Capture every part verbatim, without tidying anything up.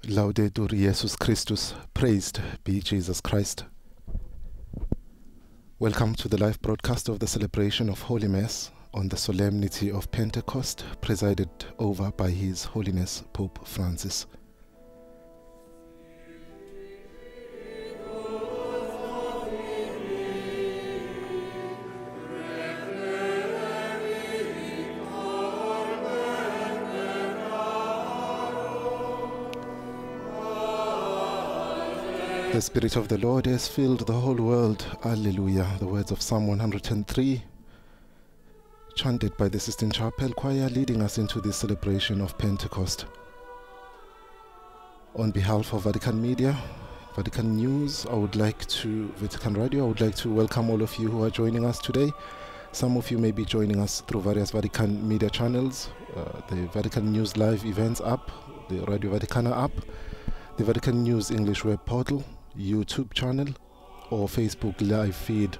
Laudetur Jesus Christus, praised be Jesus Christ. Welcome to the live broadcast of the celebration of Holy Mass on the solemnity of Pentecost, presided over by His Holiness Pope Francis. The Spirit of the Lord has filled the whole world. Alleluia. The words of Psalm one hundred three, chanted by the Sistine Chapel Choir, leading us into this celebration of Pentecost. On behalf of Vatican Media, Vatican News, I would like to, Vatican Radio, I would like to welcome all of you who are joining us today. Some of you may be joining us through various Vatican Media channels, uh, the Vatican News Live Events app, the Radio Vaticana app, the Vatican News English web portal, YouTube channel, or Facebook live feed.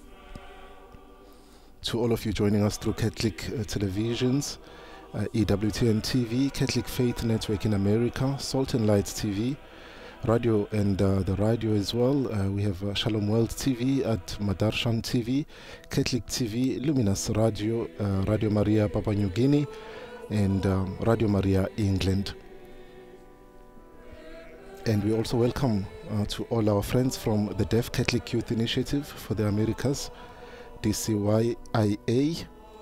To all of you joining us through Catholic uh, televisions, uh, E W T N T V, Catholic Faith Network in America, Salt and Lights T V, radio and uh, the radio as well. Uh, we have uh, Shalom World T V at Madarshan T V, Catholic T V, Luminous Radio, uh, Radio Maria Papua New Guinea, and um, Radio Maria England. And we also welcome uh, to all our friends from the Deaf Catholic Youth Initiative for the Americas, D C Y I A,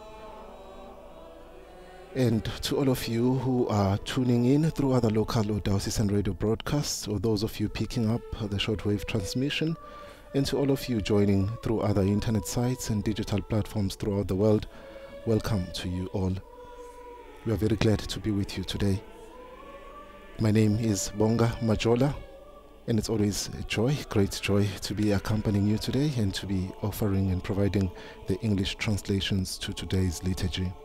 and to all of you who are tuning in through other local or diocesan radio broadcasts, or those of you picking up the shortwave transmission, and to all of you joining through other internet sites and digital platforms throughout the world, welcome to you all. We are very glad to be with you today. My name is Bonga Majola, and it's always a joy, great joy, to be accompanying you today and to be offering and providing the English translations to today's liturgy.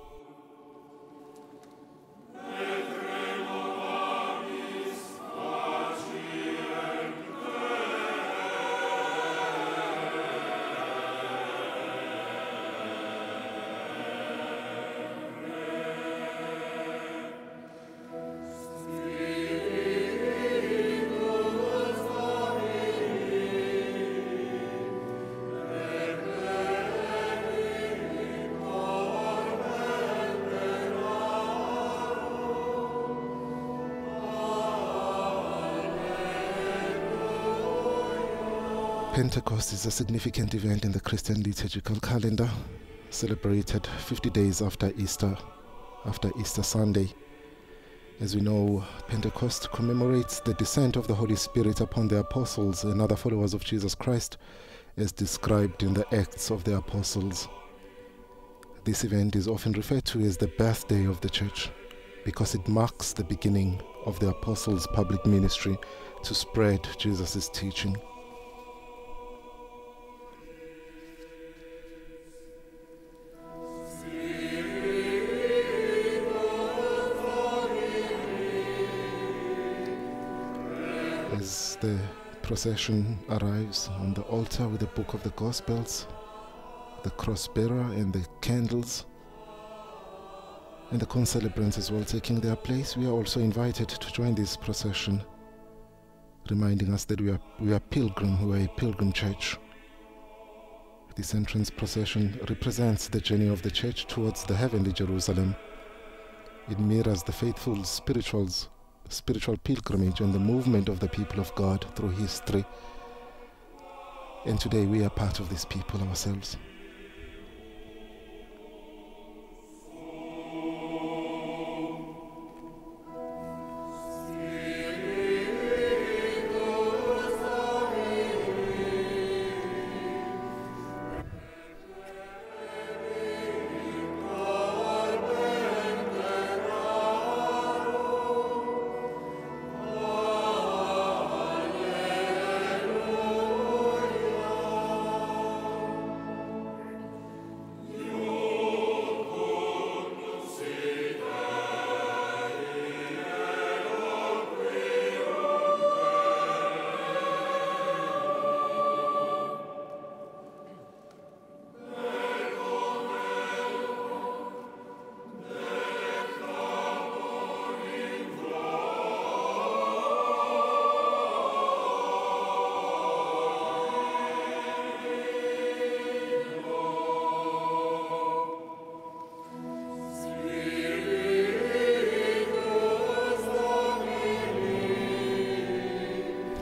Pentecost is a significant event in the Christian liturgical calendar, celebrated fifty days after Easter, after Easter Sunday. As we know, Pentecost commemorates the descent of the Holy Spirit upon the apostles and other followers of Jesus Christ, as described in the Acts of the Apostles. This event is often referred to as the birthday of the Church, because it marks the beginning of the apostles' public ministry to spread Jesus' teaching. As the procession arrives on the altar with the Book of the Gospels, the cross bearer and the candles, and the concelebrants as well taking their place, we are also invited to join this procession, reminding us that we are we are pilgrim, we are a pilgrim church. This entrance procession represents the journey of the church towards the heavenly Jerusalem. It mirrors the faithful spirituals spiritual pilgrimage and the movement of the people of God through history. And today we are part of these people ourselves.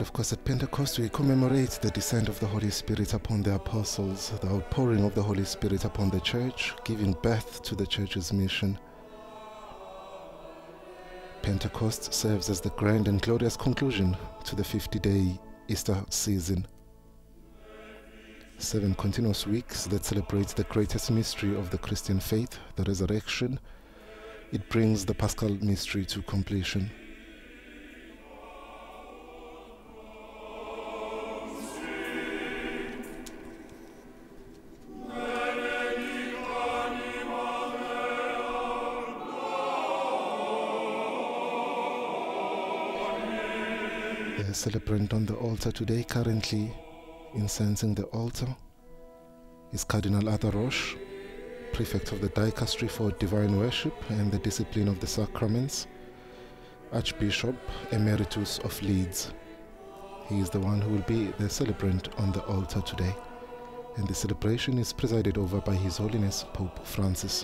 of course, at Pentecost, we commemorate the descent of the Holy Spirit upon the apostles, the outpouring of the Holy Spirit upon the church, giving birth to the church's mission. Pentecost serves as the grand and glorious conclusion to the fifty-day Easter season. Seven continuous weeks that celebrate the greatest mystery of the Christian faith, the resurrection. It brings the Paschal mystery to completion. The celebrant on the altar today, currently incensing the altar, is Cardinal Arthur Roche, Prefect of the Dicastery for Divine Worship and the Discipline of the Sacraments, Archbishop Emeritus of Leeds. He is the one who will be the celebrant on the altar today, and the celebration is presided over by His Holiness Pope Francis.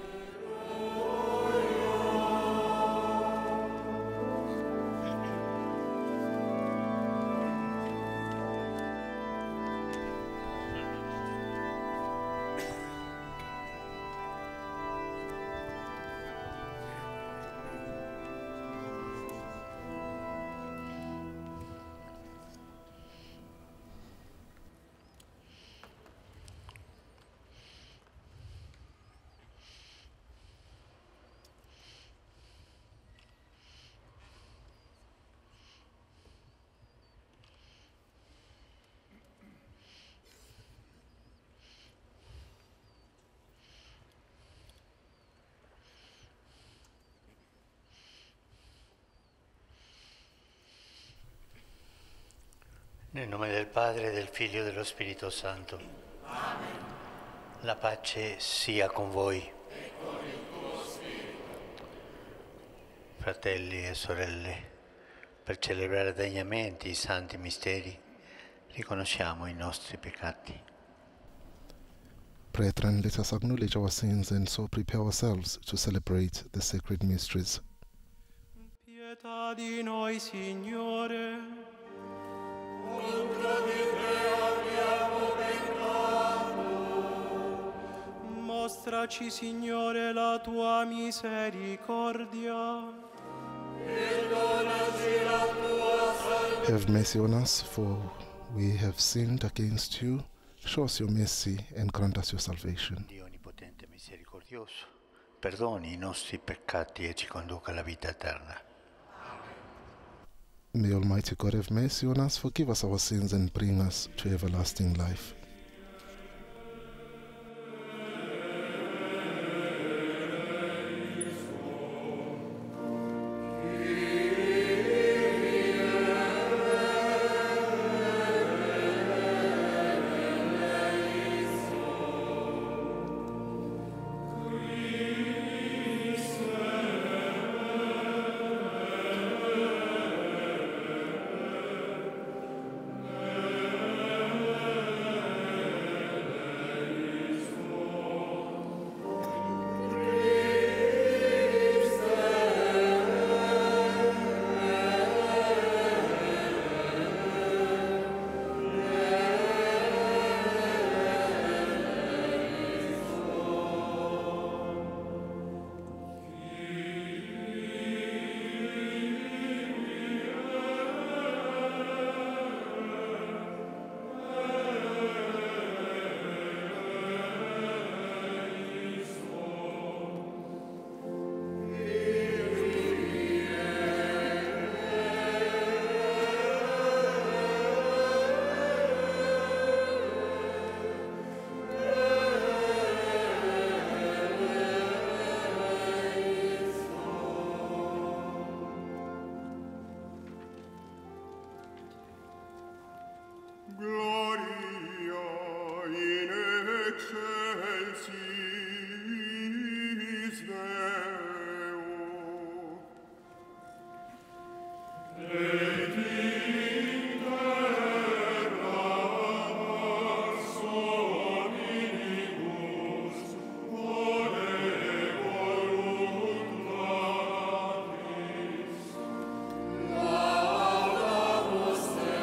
Nel nome del Padre, del Figlio e dello Spirito Santo. Amen. La pace sia con voi. E con il tuo spirito. Fratelli e sorelle, per celebrare degnamente i santi misteri, riconosciamo i nostri peccati. Brethren, let us acknowledge our sins and so prepare ourselves to celebrate the sacred mysteries. Pietà di noi, Signore. Contro di te abbiamo peccato. Mostraci, Signore, la tua misericordia. Perdonaci la tua salvezza. Have mercy on us, for we have sinned against you. Show us your mercy and grant us your salvation. Dio onnipotente e misericordioso, perdoni i nostri peccati e ci conduca alla vita eterna. May Almighty God have mercy on us, forgive us our sins, and bring us to everlasting life. Laudamus te.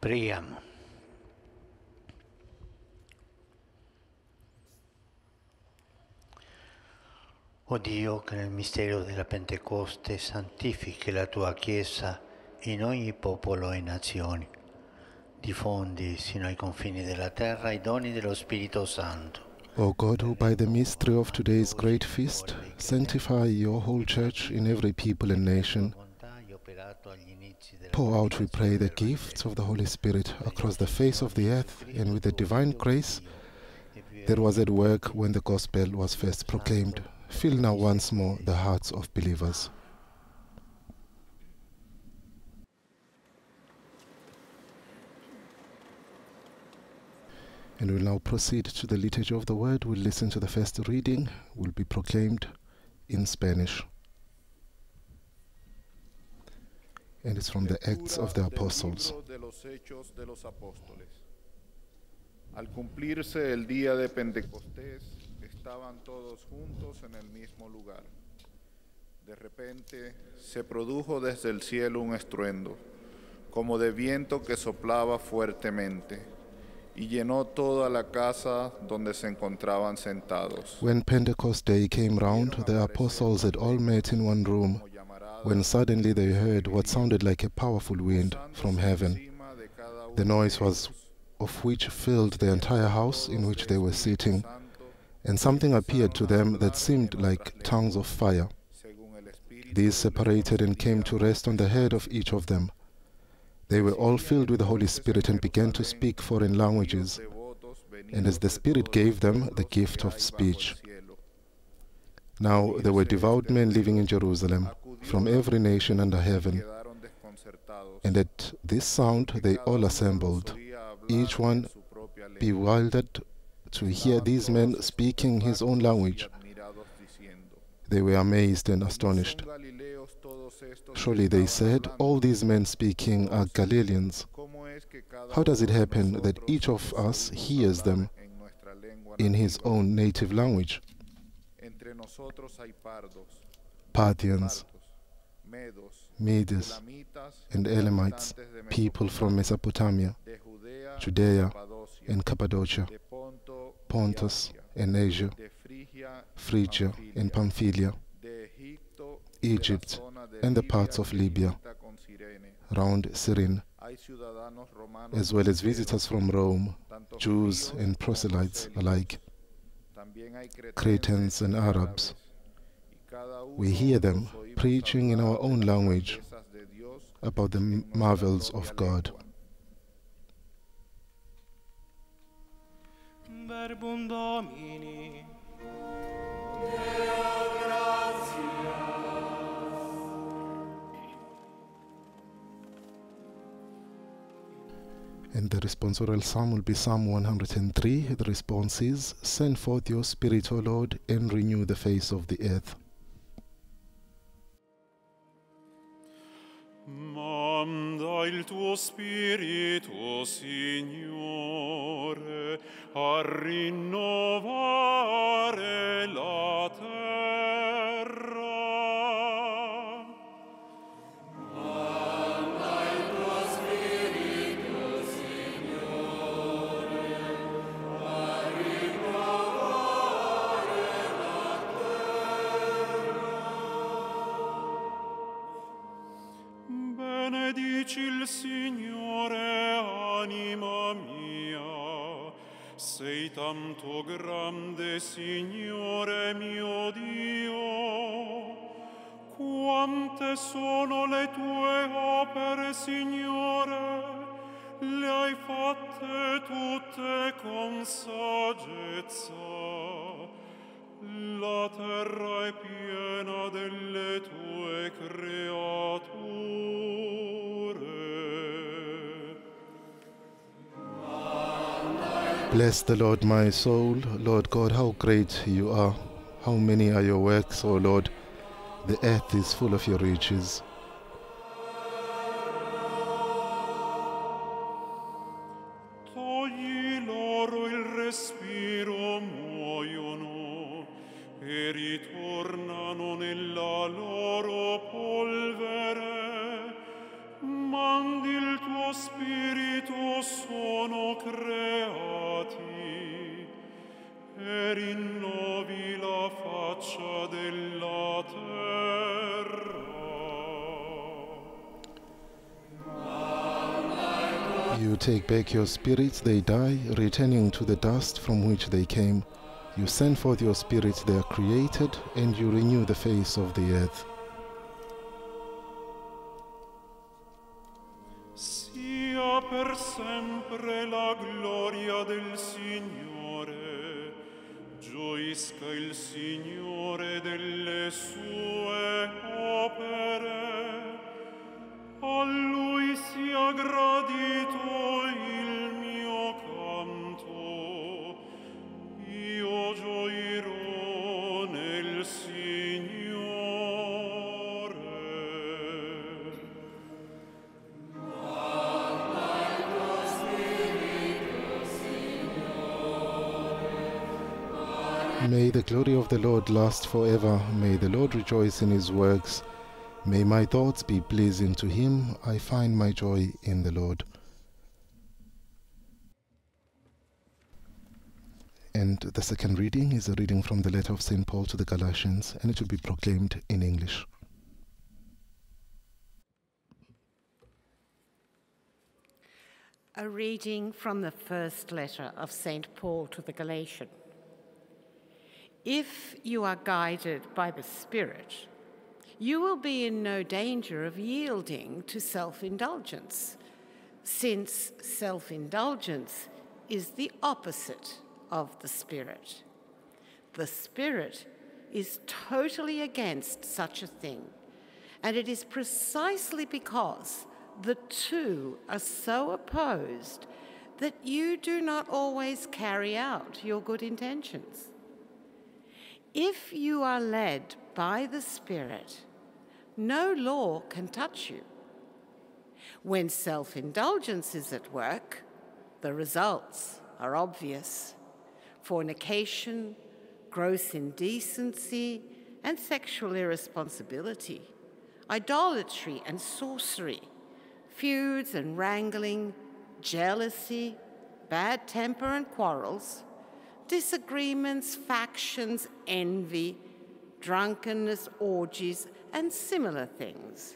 Preghiamo. O Dio, che nel mistero della Pentecoste santifichi la tua Chiesa in ogni popolo e nazione, diffondi sino ai confini della terra i doni dello Spirito Santo. O God, who by the mystery of today's great feast sanctify your whole church in every people and nation, pour out, we pray, the gifts of the Holy Spirit across the face of the earth, and with the divine grace that was at work when the gospel was first proclaimed, fill now once more the hearts of believers. And we'll now proceed to the liturgy of the word. We'll listen to the first reading, will be proclaimed in Spanish. And it's from the Acts of the Apostles. Al cumplirse el día de Pentecostés, estaban todos juntos en el mismo lugar. De repente se produjo desde el cielo un estruendo, como de viento que soplaba fuertemente, y llenó toda la casa donde se encontraban sentados. When Pentecost Day came round, the apostles had all met in one room, when suddenly they heard what sounded like a powerful wind from heaven. The noise was of which filled the entire house in which they were sitting, and something appeared to them that seemed like tongues of fire. These separated and came to rest on the head of each of them. They were all filled with the Holy Spirit and began to speak foreign languages, and as the Spirit gave them the gift of speech. Now there were devout men living in Jerusalem, from every nation under heaven, and at this sound they all assembled, each one bewildered to hear these men speaking his own language. They were amazed and astonished. Surely, they said, all these men speaking are Galileans. How does it happen that each of us hears them in his own native language? Parthians, Medes, and Elamites, people from Mesopotamia, Judea and Cappadocia, Pontus and Asia, Phrygia and Pamphylia, Egypt and the parts of Libya, round Cyrene, as well as visitors from Rome, Jews and proselytes alike, Cretans and Arabs. We hear them preaching in our own language about the marvels of God. Verbum Domini. And the responsorial psalm will be Psalm one hundred three. The response is, send forth your Spirit, O Lord, and renew the face of the earth. Manda il tuo spirito, Signore, a rinnovare la terra. Manda il tuo spirito, Signore, a rinnovare la terra. Benedici il Signore, anima mia, sei tanto grande, Signore mio Dio. Quante sono le tue opere, Signore, le hai fatte tutte con saggezza. La terra è piena delle tue creature. Bless the Lord, my soul. Lord God, how great you are. How many are your works, O Lord. The earth is full of your riches. Togli loro il respiro, muoiono e ritornano nella loro polvere. Mandi il tuo spirito roccia della terra. You take back your spirits, they die, returning to the dust from which they came. You send forth your spirits, they are created, and you renew the face of the earth. Sia per sempre la gloria del Signore, gioisca il Signore delle sue opere, a Lui sia gradito il mio canto, io gioirò nel Signore. May the glory of the Lord last forever. May the Lord rejoice in his works. May my thoughts be pleasing to him. I find my joy in the Lord. And the second reading is a reading from the letter of Saint Paul to the Galatians, and it will be proclaimed in English. A reading from the first letter of Saint Paul to the Galatians. If you are guided by the Spirit, you will be in no danger of yielding to self-indulgence, since self-indulgence is the opposite of the Spirit. The Spirit is totally against such a thing, and it is precisely because the two are so opposed that you do not always carry out your good intentions. If you are led by the Spirit, no law can touch you. When self-indulgence is at work, the results are obvious: fornication, gross indecency, and sexual irresponsibility, idolatry and sorcery, feuds and wrangling, jealousy, bad temper and quarrels, disagreements, factions, envy, drunkenness, orgies, and similar things.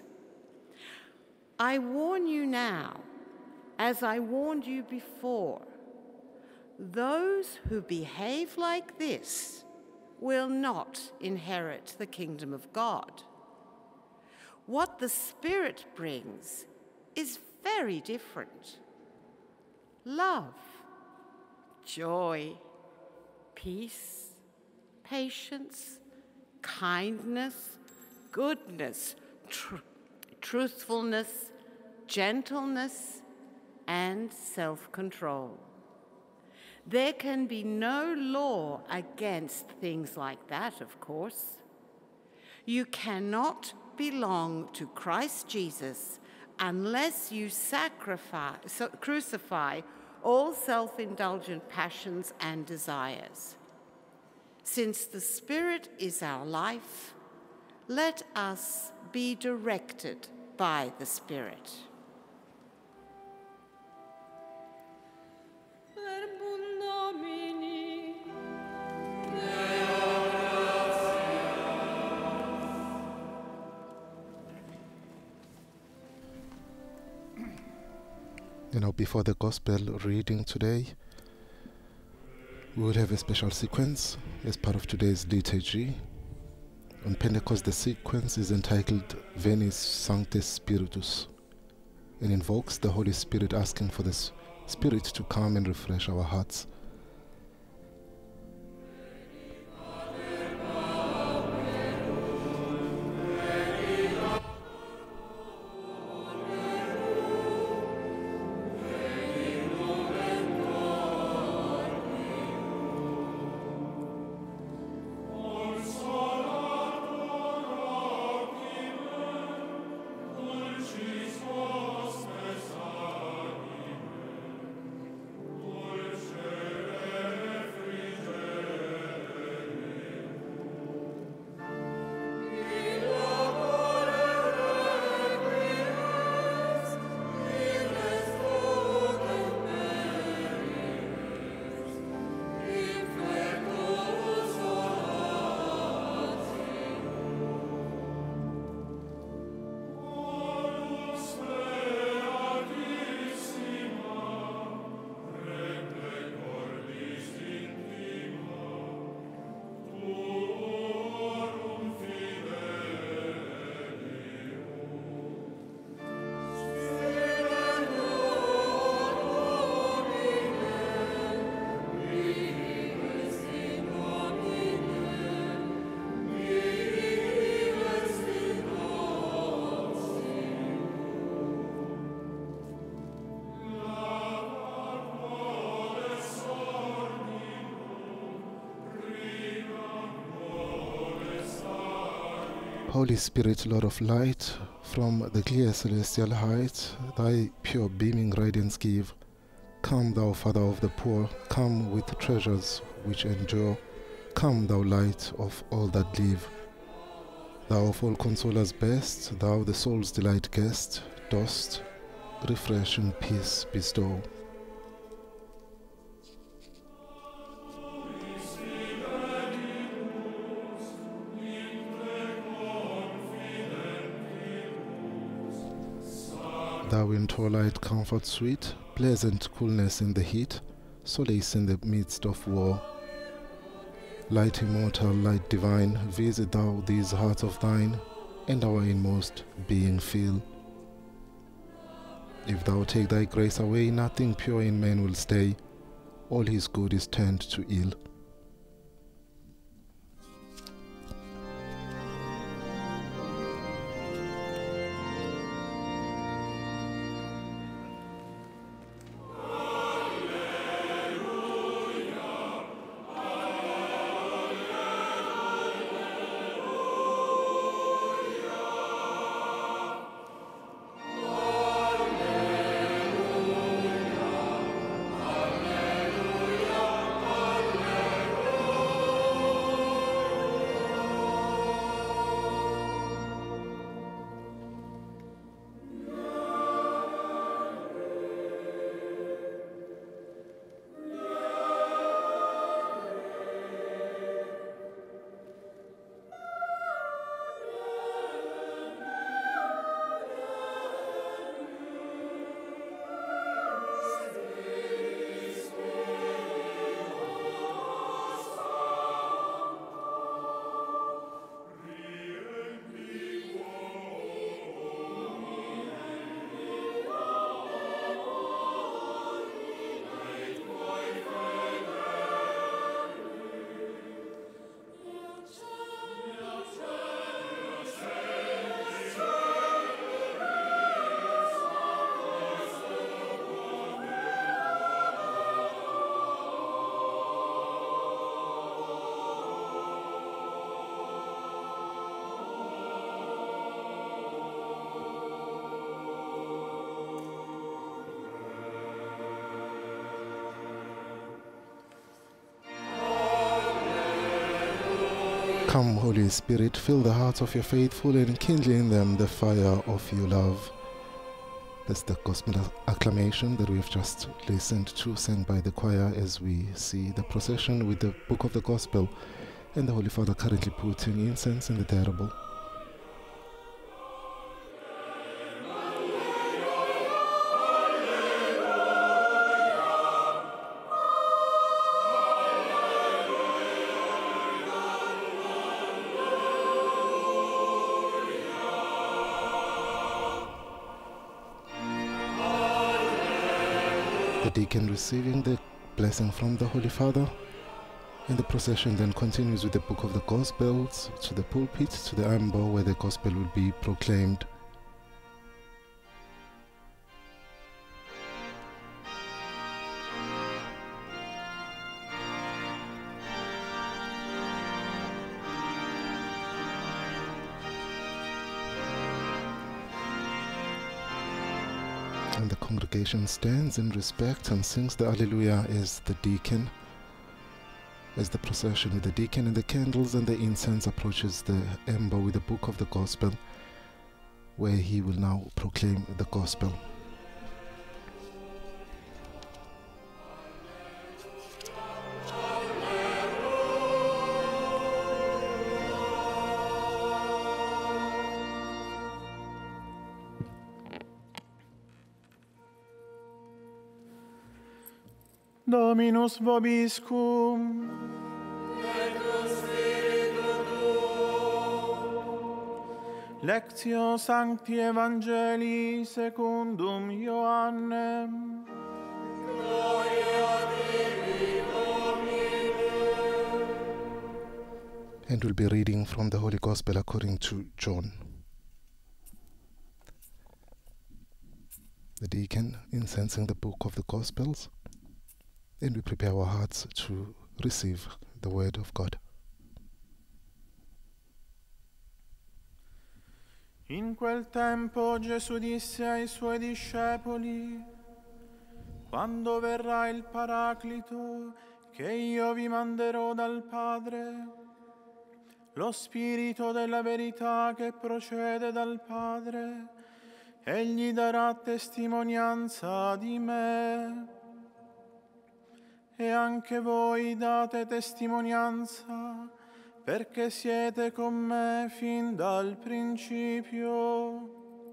I warn you now, as I warned you before, those who behave like this will not inherit the kingdom of God. What the Spirit brings is very different: love, joy, peace, patience, kindness, goodness, tr- truthfulness, gentleness, and self-control. There can be no law against things like that, of course. You cannot belong to Christ Jesus unless you sacrifice, so, crucify all self-indulgent passions and desires. Since the Spirit is our life, let us be directed by the Spirit. You know, before the gospel reading today, we will have a special sequence as part of today's liturgy. On Pentecost, the sequence is entitled Veni Sancte Spiritus and invokes the Holy Spirit, asking for the Spirit to come and refresh our hearts. Dulce Holy Spirit, Lord of light, from the clear celestial height, thy pure beaming radiance give. Come, thou Father of the poor, come with treasures which endure. Come, thou light of all that live. Thou of all consolers best, thou the soul's delight guest, dost refresh and peace bestow. Thou in twilight comfort sweet, pleasant coolness in the heat, solace in the midst of war. Light immortal, light divine, visit thou these hearts of thine, and our inmost being feel. If thou take thy grace away, nothing pure in man will stay, all his good is turned to ill. Come, Holy Spirit, fill the hearts of your faithful and kindle in them the fire of your love. That's the gospel acclamation that we've just listened to, sang by the choir as we see the procession with the book of the gospel and the Holy Father currently putting incense in the terrible. The deacon receiving the blessing from the Holy Father, and the procession then continues with the book of the Gospels to the pulpit, to the amber where the Gospel will be proclaimed. And the congregation stands in respect and sings the Alleluia as the deacon, as the procession with the deacon and the candles and the incense approaches the amber with the book of the gospel, where he will now proclaim the gospel. Dominus vobiscum. Lectio Sancti Evangelii secundum Ioannem. And we'll be reading from the Holy Gospel according to John. The deacon incensing the book of the Gospels, and we prepare our hearts to receive the word of God. In quel tempo Gesù disse ai suoi discepoli: quando verrà il Paraclito, che io vi manderò dal Padre, lo Spirito della verità che procede dal Padre, egli darà testimonianza di me. E anche voi date testimonianza, perché siete con me fin dal principio.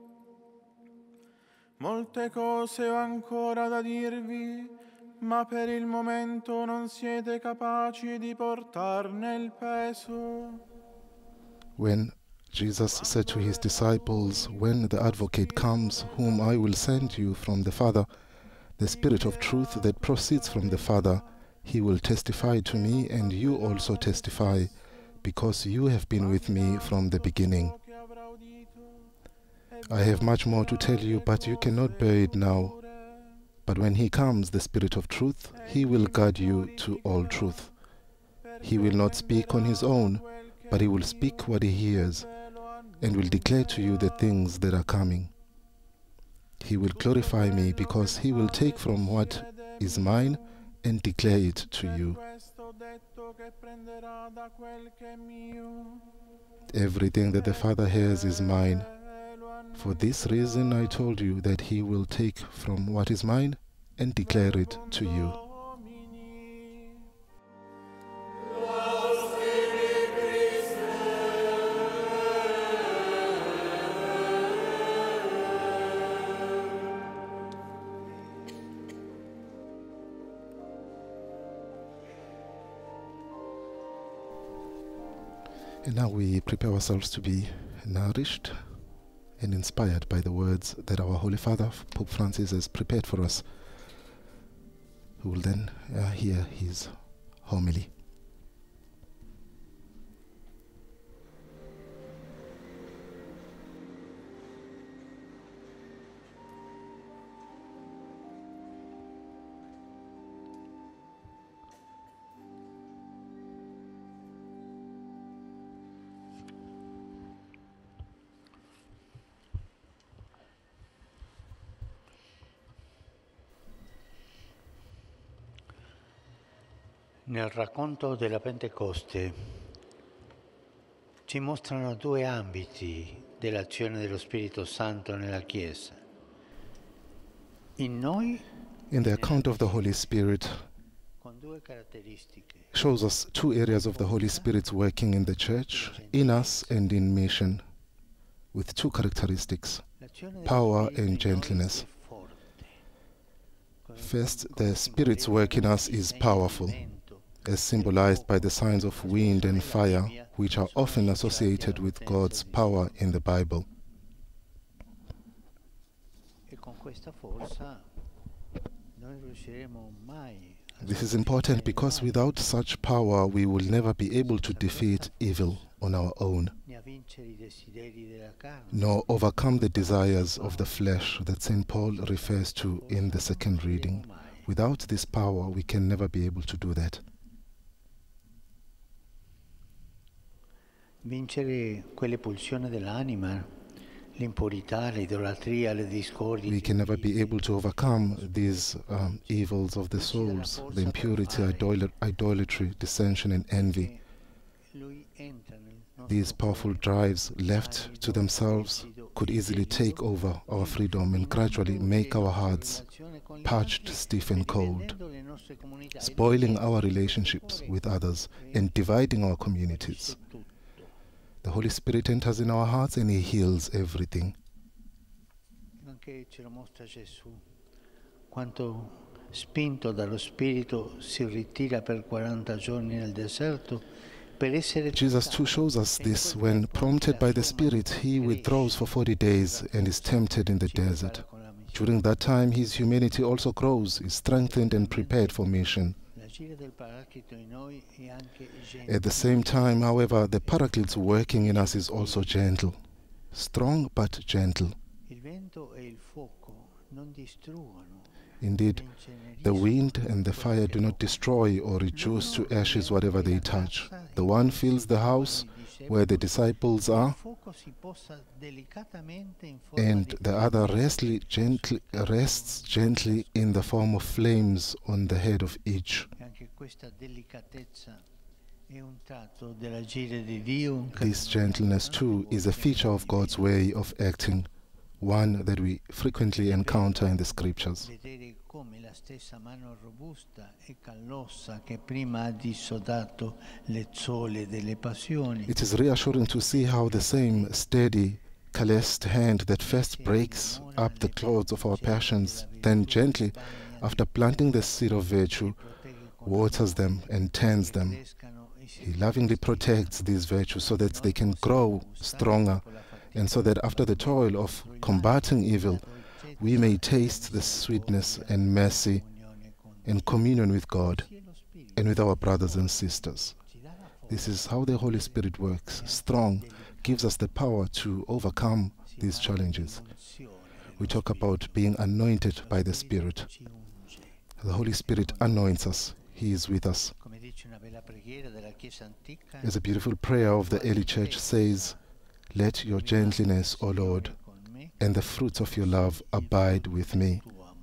Molte cose ho ancora da dirvi, ma per il momento non siete capaci di portarne il peso. When Jesus said to his disciples, "When the Advocate comes, whom I will send you from the Father, the Spirit of truth that proceeds from the Father, he will testify to me, and you also testify, because you have been with me from the beginning. I have much more to tell you, but you cannot bear it now. But when he comes, the Spirit of truth, he will guide you to all truth. He will not speak on his own, but he will speak what he hears, and will declare to you the things that are coming. He will glorify me, because he will take from what is mine and declare it to you. Everything that the Father has is mine. For this reason I told you that he will take from what is mine and declare it to you." And now we prepare ourselves to be nourished and inspired by the words that our Holy Father, Pope Francis, has prepared for us, who will then uh, hear his homily. Nel racconto della Pentecoste ci mostrano due ambiti dell'azione dello Spirito Santo nella Chiesa. In noi, In the account of the Holy Spirit, con due caratteristiche. shows us two areas of the Holy Spirit's working in the Church, in us and in mission, with two characteristics: power and gentleness. First, the Spirit's work in us is powerful, as symbolized by the signs of wind and fire, which are often associated with God's power in the Bible. This is important because without such power we will never be able to defeat evil on our own, nor overcome the desires of the flesh that Saint Paul refers to in the second reading. Without this power we can never be able to do that. Vincere quelle pulsioni dell'anima, l'impurità, l'idolatria, le discordie. We can never be able to overcome these um, evils of the souls, the impurity, idol idolatry, dissension and envy. These powerful drives, left to themselves, could easily take over our freedom and gradually make our hearts parched, stiff and cold, spoiling our relationships with others and dividing our communities. The Holy Spirit enters in our hearts and he heals everything. Anche ce lo mostra Gesù, quanto spinto dallo Spirito si ritira per quaranta giorni nel deserto per essere. Jesus too shows us this. When prompted by the Spirit, he withdraws for forty days and is tempted in the desert. During that time, his humanity also grows, is strengthened and prepared for mission. At the same time, however, the Paraclete's working in us is also gentle, strong but gentle. Indeed, the wind and the fire do not destroy or reduce to ashes whatever they touch. The one fills the house, where the disciples are, and the other restly, gently, rests gently in the form of flames on the head of each. This gentleness too is a feature of God's way of acting, one that we frequently encounter in the scriptures. It is reassuring to see how the same steady, calloused hand that first breaks up the clothes of our passions, then gently, after planting the seed of virtue, waters them and tends them. He lovingly protects these virtues so that they can grow stronger, and so that after the toil of combating evil, we may taste the sweetness and mercy and communion with God and with our brothers and sisters. This is how the Holy Spirit works. Strong, gives us the power to overcome these challenges. We talk about being anointed by the Spirit. The Holy Spirit anoints us. He is with us. As a beautiful prayer of the early church says, "Let your gentleness, O Lord, and the fruits of your love abide with me."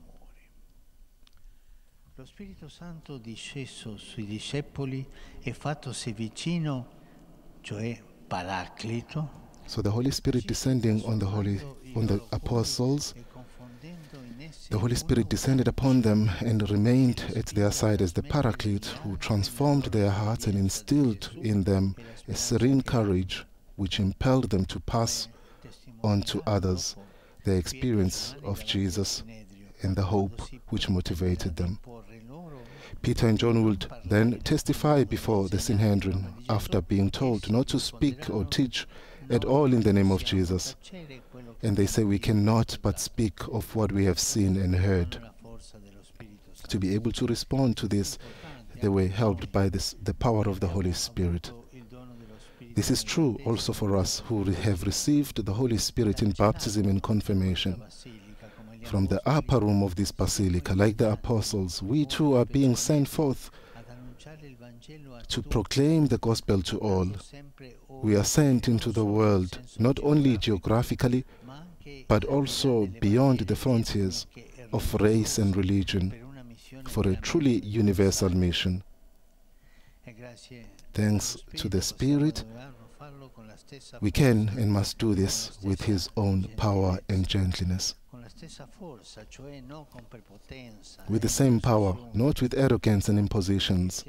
Lo Spirito Santo disceso sui discepoli e fattosi vicino, cioè Paraclito. So the Holy Spirit descending on the holy on the apostles, the Holy Spirit descended upon them and remained at their side as the Paraclete, who transformed their hearts and instilled in them a serene courage which impelled them to pass on to others the experience of Jesus and the hope which motivated them. Peter and John would then testify before the Sanhedrin after being told not to speak or teach at all in the name of Jesus. And they say, we cannot but speak of what we have seen and heard. To be able to respond to this, they were helped by this, the power of the Holy Spirit. This is true also for us who have received the Holy Spirit in baptism and confirmation. From the upper room of this basilica, like the apostles, we too are being sent forth to proclaim the gospel to all. We are sent into the world, not only geographically, but also beyond the frontiers of race and religion, for a truly universal mission. Thanks to the Spirit, we can and must do this with His own power and gentleness. With the same power, not with arrogance and impositions.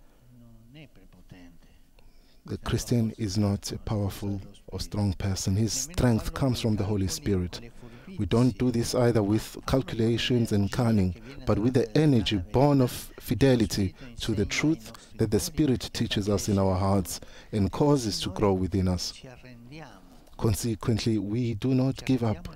The Christian is not a powerful or strong person. His strength comes from the Holy Spirit. We don't do this either with calculations and cunning, but with the energy born of fidelity to the truth that the Spirit teaches us in our hearts and causes to grow within us. Consequently, we do not give up.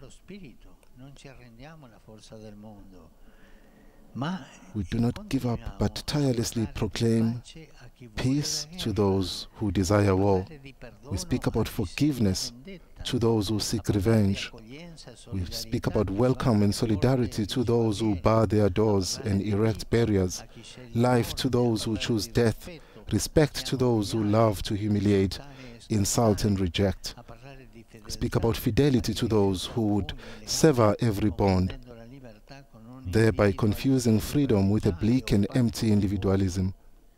We do not give up, but tirelessly proclaim peace to those who desire war. We speak about forgiveness to those who seek revenge. We speak about welcome and solidarity to those who bar their doors and erect barriers. Life to those who choose death. Respect to those who love to humiliate, insult and reject. Speak about fidelity to those who would sever every bond, thereby confusing freedom with a bleak and empty individualism.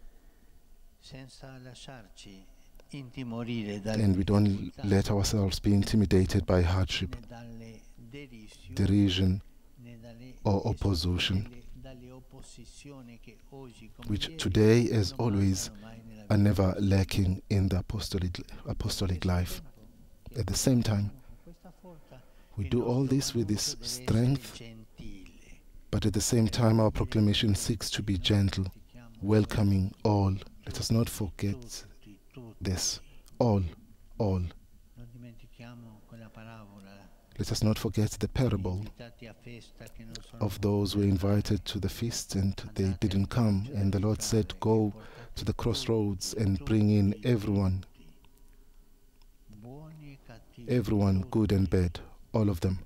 And we don't let ourselves be intimidated by hardship, derision, or opposition, which today, as always, are never lacking in the apostolic, apostolic life. At the same time, we do all this with this strength, but at the same time our proclamation seeks to be gentle, welcoming all. Let us not forget this. All, all. Let us not forget the parable of those who were invited to the feast and they didn't come. And the Lord said, go to the crossroads and bring in everyone. Everyone, good and bad, all of them.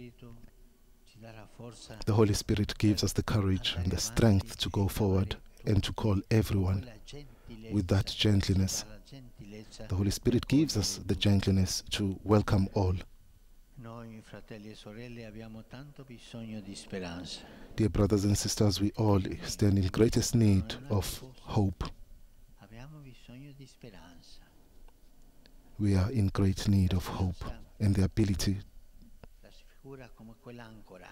The Holy Spirit gives us the courage and the strength to go forward and to call everyone. with that gentleness. The Holy Spirit gives us the gentleness to welcome all. Noi, fratelli e sorelle, abbiamo tanto bisogno di speranza. Dear brothers and sisters, we all stand in greatest need of hope. Abbiamo bisogno di speranza. We are in great need of hope and the ability. La figura come quell'ancora.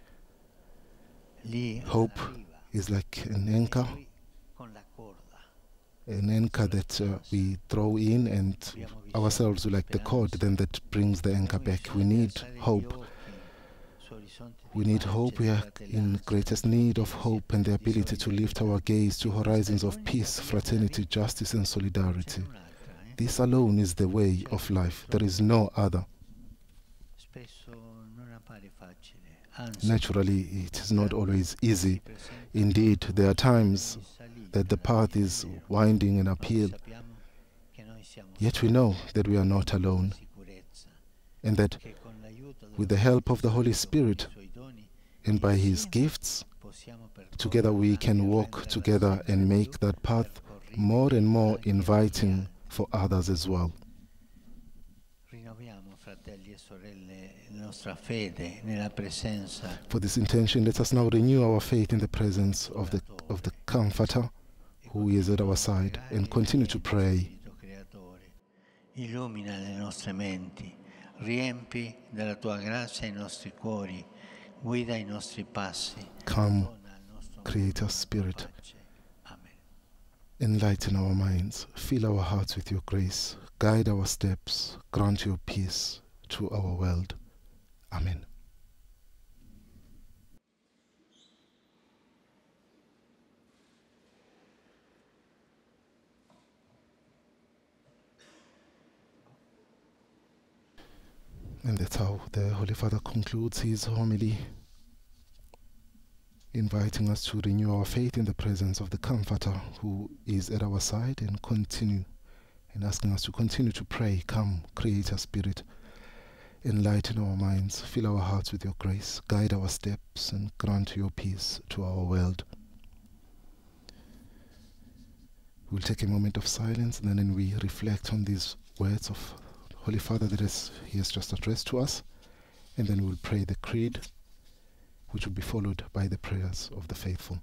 Lì Hope is like an anchor, con la corda. an anchor that uh, we throw in, and ourselves like the cord then that brings the anchor back. We need hope. We need hope. We are in greatest need of hope and the ability to lift our gaze to horizons of peace, fraternity, justice and solidarity. This alone is the way of life. There is no other. Naturally, it is not always easy. Indeed, there are times that the path is winding and uphill. Yet we know that we are not alone, and that with the help of the Holy Spirit and by His gifts, together we can walk together and make that path more and more inviting for others as well. For this intention, let us now renew our faith in the presence of the, of the Comforter who is at our side, and continue to pray. Illumina le nostre menti, riempi della tua grazia i nostri cuori, guida i nostri passi. Come, Creator Spirit, enlighten our minds, fill our hearts with your grace, guide our steps, grant your peace to our world. Amen. And that's how the Holy Father concludes his homily, inviting us to renew our faith in the presence of the Comforter who is at our side, and continue, and asking us to continue to pray. Come, Creator Spirit, enlighten our minds, fill our hearts with your grace, guide our steps, and grant your peace to our world. We'll take a moment of silence, and then we reflect on these words of Holy Father that is, he has just addressed to us, and then we'll pray the Creed, which will be followed by the prayers of the faithful.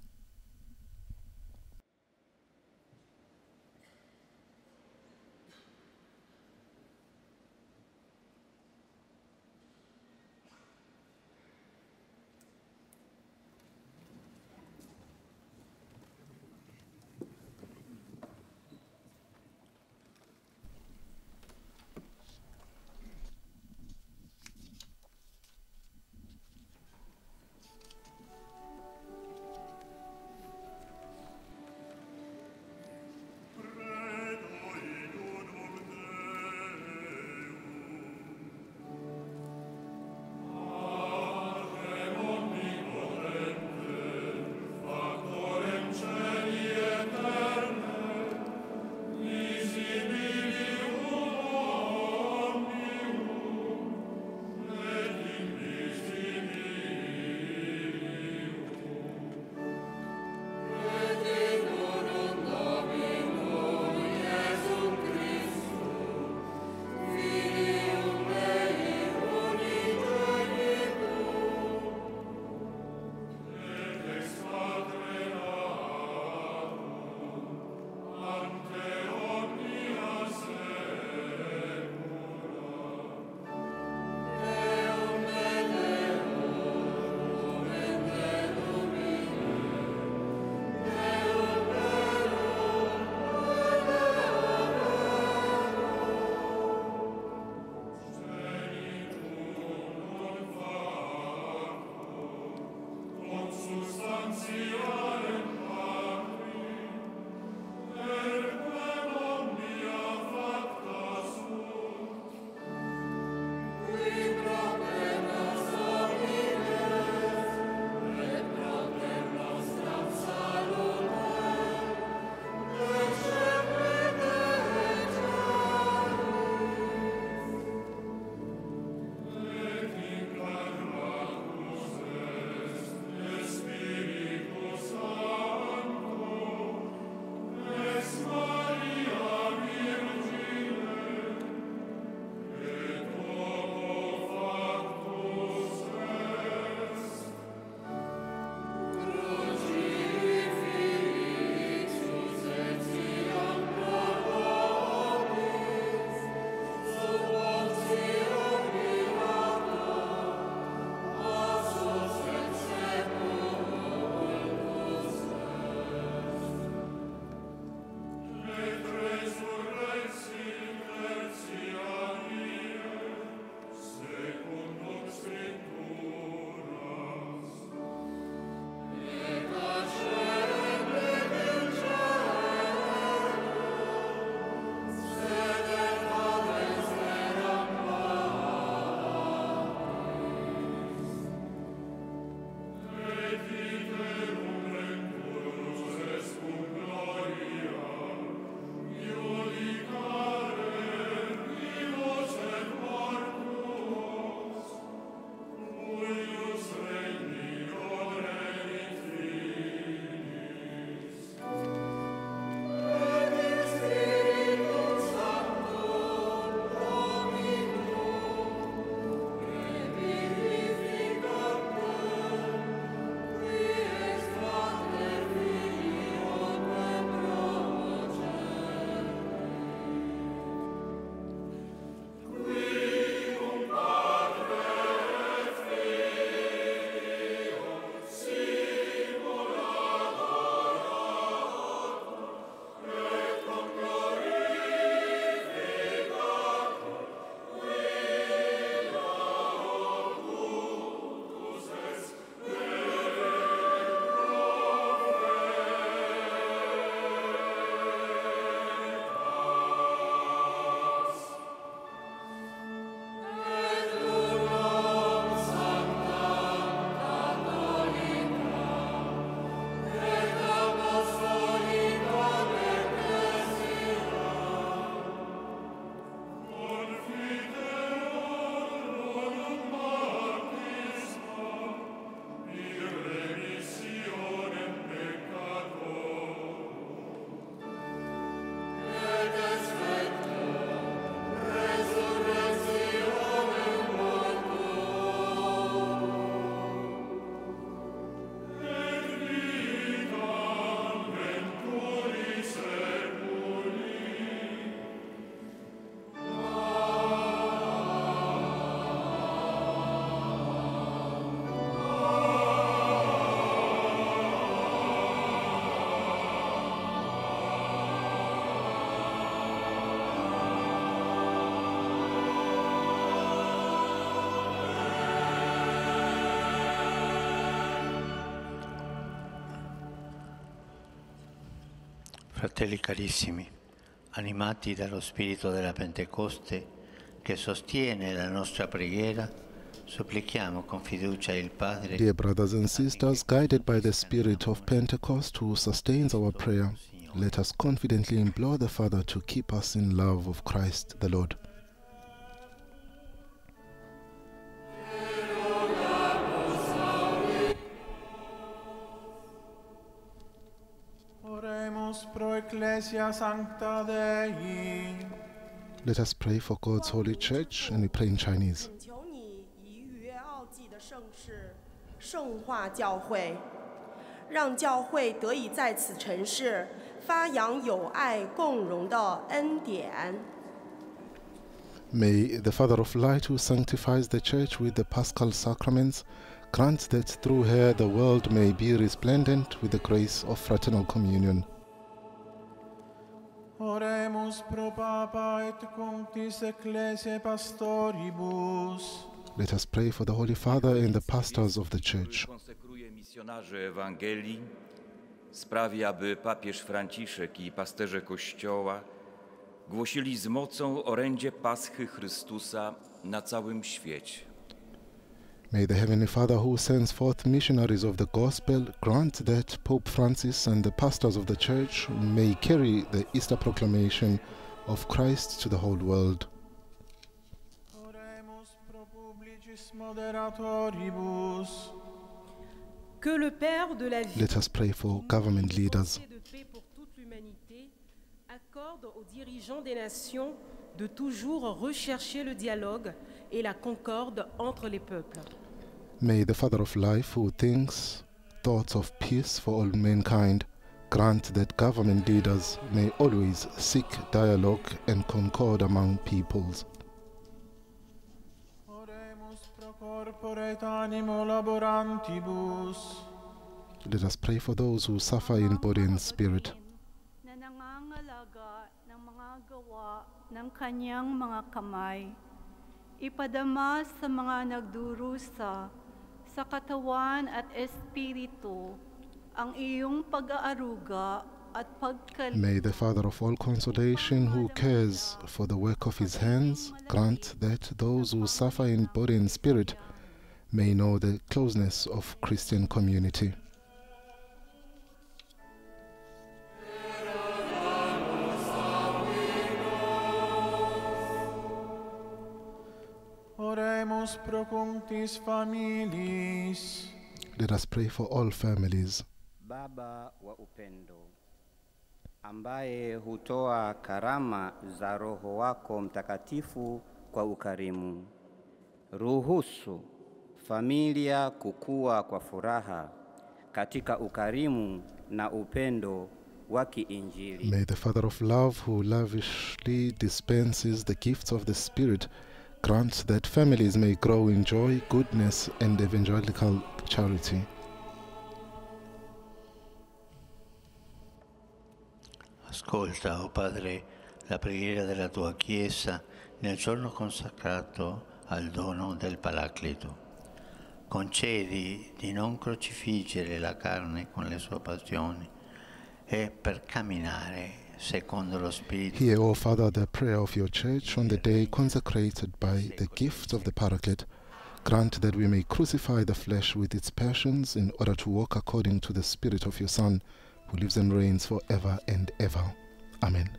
Fratelli carissimi, animati dallo spirito della Pentecoste che sostiene la nostra preghiera, supplichiamo con fiducia il Padre. Dear brothers and sisters, guided by the spirit of Pentecost who sustains our prayer, let us confidently implore the Father to keep us in love of Christ the Lord. Oremus pro Ecclesia Sancta Dei. Let us pray for God's holy church, and we pray in Chinese. 恳求你以约奥记的盛世圣化教会，让教会得以在此尘世发扬友爱共荣的恩典。 May the Father of Light, who sanctifies the church with the Paschal sacraments, grant that through her the world may be resplendent with the grace of fraternal communion. Oremus pro Papa et Cunctis Ecclesiae Pastoribus. Let us pray for the Holy Father and the pastors of the church. Konsekruje misjonarzy Ewangelii, sprawi, aby papież Franciszek i pasterze Kościoła głosili z mocą orędzie Paschy Chrystusa na całym świecie. May the Heavenly Father, who sends forth missionaries of the gospel, grant that Pope Francis and the pastors of the church may carry the Easter proclamation of Christ to the whole world. Oremus pro publicis moderatoribus. Que le Père de la vie, Let us pray for government leaders. de paix pour toute l'humanité, accorde aux dirigeants des nations de toujours rechercher le dialogue et la concorde entre les peuples. May the Father of Life, who thinks thoughts of peace for all mankind, grant that government leaders may always seek dialogue and concord among peoples. Oremus pro corpore et animo laborantibus. Let us pray for those who suffer in body and spirit. Na nangangalaga ng mga gawa ng kanyang mga kamay. Ipadama sa mga nagdurusa sa katawan at espiritu ang iyong pag-aaruga at pagkalinga. May the Father of all consolation, who cares for the work of his hands, grant that those who suffer in body and spirit may know the closeness of Christian community. Oremus pro cunctis familiis. Let us pray for all families. Baba wa upendo, ambaye hutoa karama za Roho wako Mtakatifu kwa ukarimu, ruhusu familia kukua kwa furaha katika ukarimu na upendo wa kiinjili. May the Father of love, who lavishly dispenses the gifts of the Spirit, grant that families may grow in joy, goodness, and evangelical charity. Ascolta, o Padre, la preghiera della tua Chiesa nel giorno consacrato al dono del Paracleto. Concedi di non crocifiggere la carne con le sue passioni e per camminare secondo lo Spirito. Hear, O Father, the prayer of your church on the day consecrated by the gift of the Paraclete. Grant that we may crucify the flesh with its passions in order to walk according to the Spirit of your Son, who lives and reigns forever and ever. Amen.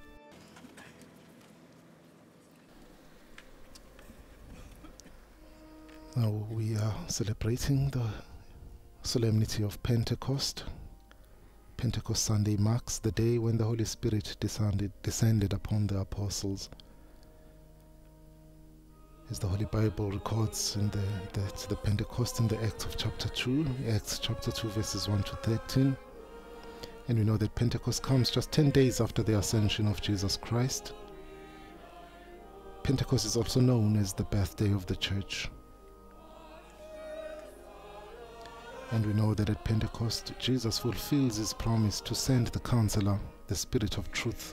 Now we are celebrating the solemnity of Pentecost. Pentecost Sunday marks the day when the Holy Spirit descended, descended upon the apostles. As the Holy Bible records in the, that the Pentecost in the Acts of chapter two, Acts chapter two verses one to thirteen. And we know that Pentecost comes just ten days after the ascension of Jesus Christ. Pentecost is also known as the birthday of the church. And we know that at Pentecost, Jesus fulfills his promise to send the Counselor, the Spirit of Truth.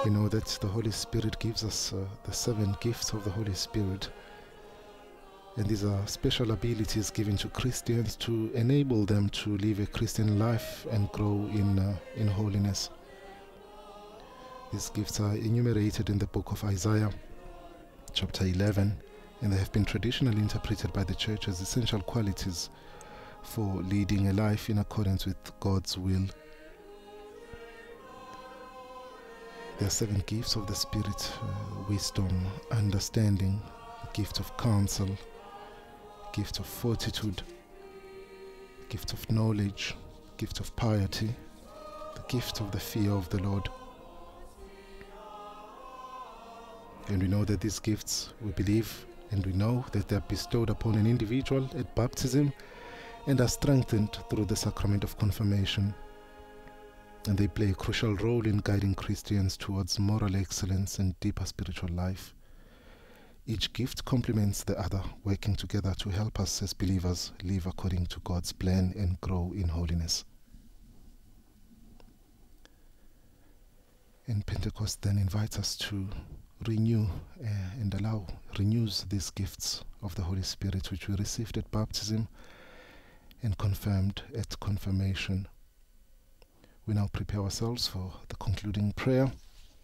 We know that the Holy Spirit gives us uh, the seven gifts of the Holy Spirit. And these are special abilities given to Christians to enable them to live a Christian life and grow in, uh, in holiness. These gifts are enumerated in the book of Isaiah, chapter eleven, and they have been traditionally interpreted by the Church as essential qualities for leading a life in accordance with God's will. There are seven gifts of the Spirit: uh, wisdom, understanding, the gift of counsel, gift of fortitude, gift of knowledge, gift of piety, the gift of the fear of the Lord. And we know that these gifts, we believe and we know that they are bestowed upon an individual at baptism and are strengthened through the sacrament of confirmation. And they play a crucial role in guiding Christians towards moral excellence and deeper spiritual life. Each gift complements the other, working together to help us as believers live according to God's plan and grow in holiness. And Pentecost then invites us to renew uh, and allow, renews these gifts of the Holy Spirit which we received at baptism and confirmed at confirmation. We now prepare ourselves for the concluding prayer.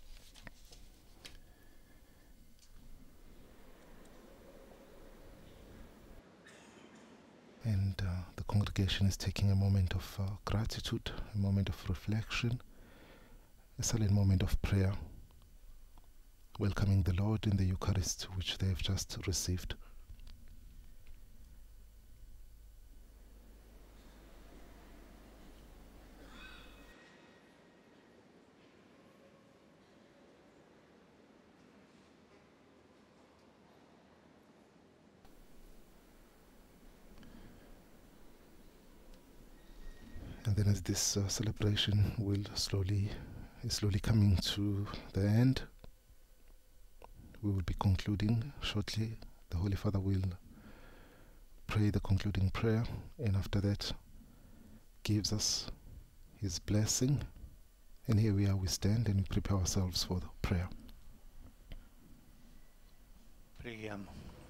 And uh, the congregation is taking a moment of uh, gratitude, a moment of reflection, a silent moment of prayer, welcoming the Lord in the Eucharist which they have just received. And then as this uh, celebration will slowly, is slowly coming to the end, we will be concluding shortly. The Holy Father will pray the concluding prayer, and after that gives us his blessing. And here we are, we stand and we prepare ourselves for the prayer. Preghiamo.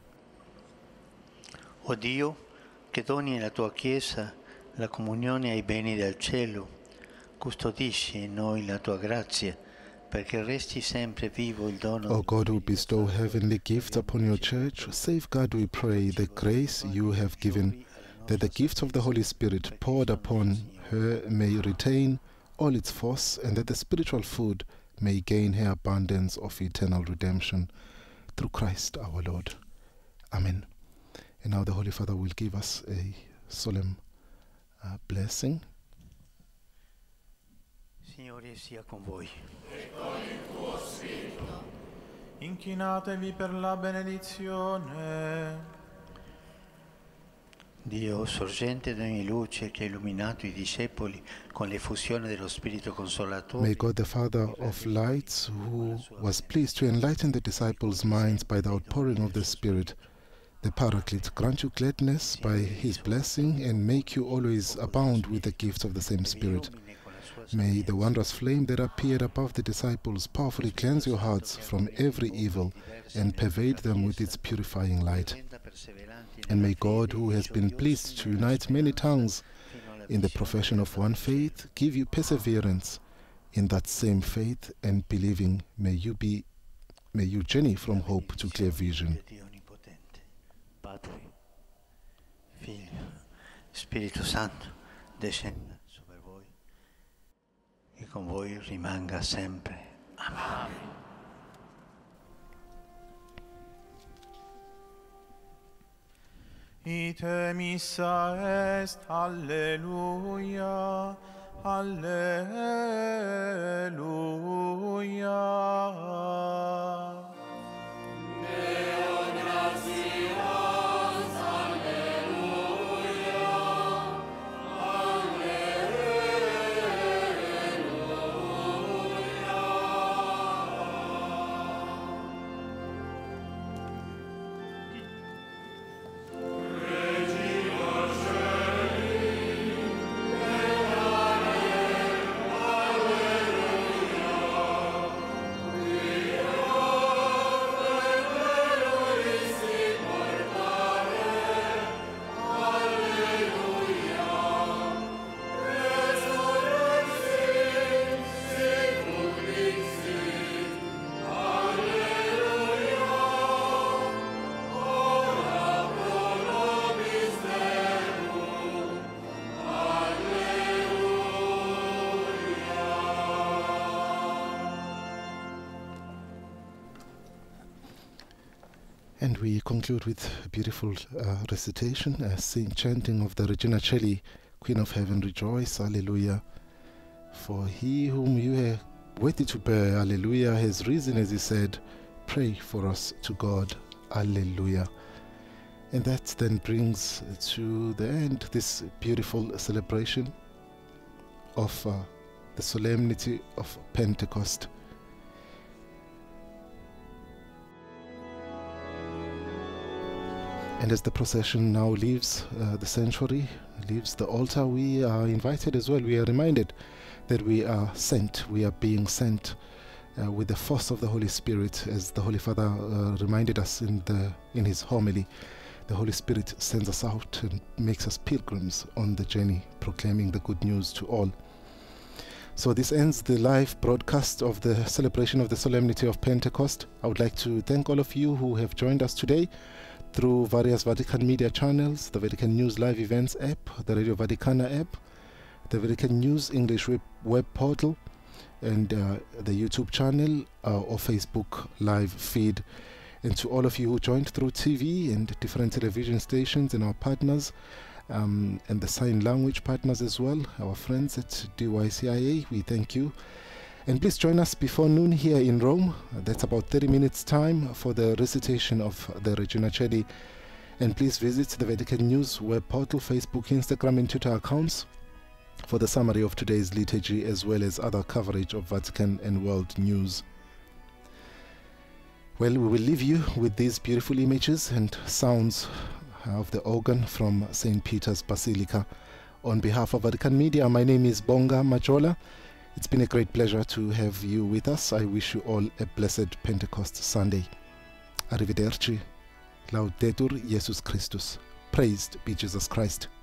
O Dio, che doni alla tua Chiesa la comunione ai beni del cielo, custodisci in noi la tua grazia, perché resti sempre vivo il dono. O God, who bestow heavenly gifts upon your church, safeguard, we pray, the grace you have given, that the gift of the Holy Spirit poured upon her may retain all its force, and that the spiritual food may gain her abundance of eternal redemption. Through Christ our Lord. Amen. And now the Holy Father will give us a solemn uh, blessing. Signore sia con voi. E con il tuo spirito. Inchinatevi per la benedizione. Dio, sorgente di ogni luce che ha illuminato i discepoli con l'effusione dello Spirito Consolatore. May God the Father of lights, who was pleased to enlighten the disciples' minds by the outpouring of the Spirit, the Paraclete, grant you gladness by his blessing and make you always abound with the gifts of the same Spirit. May the wondrous flame that appeared above the disciples powerfully cleanse your hearts from every evil and pervade them with its purifying light. And may God, who has been pleased to unite many tongues in the profession of one faith, give you perseverance in that same faith, and believing, may you be, may you journey from hope to clear vision. Padre, Figlio, Spirito Santo, descenda sobre voi e con voi rimanga sempre. Amen. Ite missa est, alleluia, alleluia. Deo gratias, alleluia, alleluia. And we conclude with a beautiful uh, recitation, a sing chanting of the Regina Coeli, Queen of Heaven, rejoice, Alleluia. For he whom you have waited to bear, Alleluia, has risen, as he said, pray for us to God, Alleluia. And that then brings to the end this beautiful celebration of uh, the solemnity of Pentecost. And as the procession now leaves uh, the sanctuary, leaves the altar, we are invited as well. We are reminded that we are sent, we are being sent uh, with the force of the Holy Spirit, as the Holy Father uh, reminded us in the in his homily. The Holy Spirit sends us out and makes us pilgrims on the journey, proclaiming the good news to all. So this ends the live broadcast of the celebration of the solemnity of Pentecost. I would like to thank all of you who have joined us today through various Vatican media channels, the Vatican News Live Events app, the Radio Vaticana app, the Vatican News English web, web portal, and uh, the YouTube channel uh, or Facebook live feed. And to all of you who joined through T V and different television stations and our partners, um, and the sign language partners as well, our friends at D Y C I A, we thank you. And please join us before noon here in Rome. That's about thirty minutes time for the recitation of the Regina Coeli. And please visit the Vatican News web portal, Facebook, Instagram and Twitter accounts for the summary of today's liturgy, as well as other coverage of Vatican and world news. Well, we will leave you with these beautiful images and sounds of the organ from Saint Peter's Basilica. On behalf of Vatican Media, my name is Bonga Majola. It's been a great pleasure to have you with us. I wish you all a blessed Pentecost Sunday. Arrivederci. Laudetur Jesus Christus. Praised be Jesus Christ.